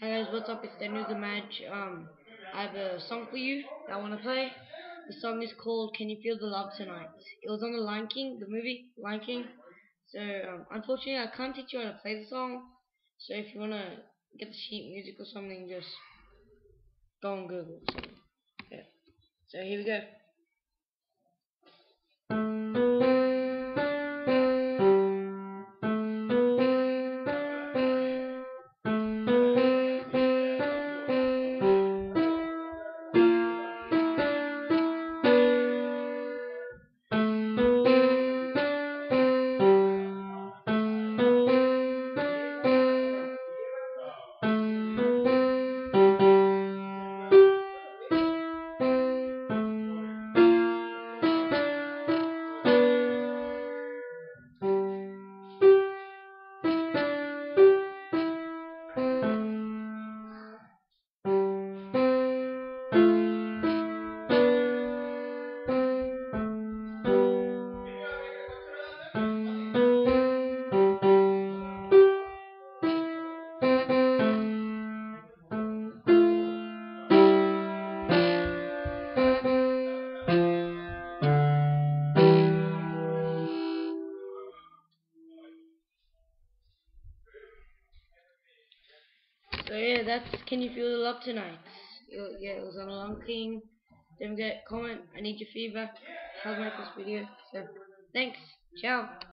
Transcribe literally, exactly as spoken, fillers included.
Hi guys, what's up? It's Daniel the Match. Um, I have a song for you that I want to play. The song is called "Can You Feel the Love Tonight." It was on the Lion King, the movie Lion King. So um, unfortunately, I can't teach you how to play the song. So if you wanna get the sheet music or something, just go on Google. So, yeah. So here we go. So yeah, that's "Can You Feel the Love Tonight." It- Yeah, it was on a Lion King. Don't forget, comment. I need your feedback. How's my first video? So thanks. Ciao.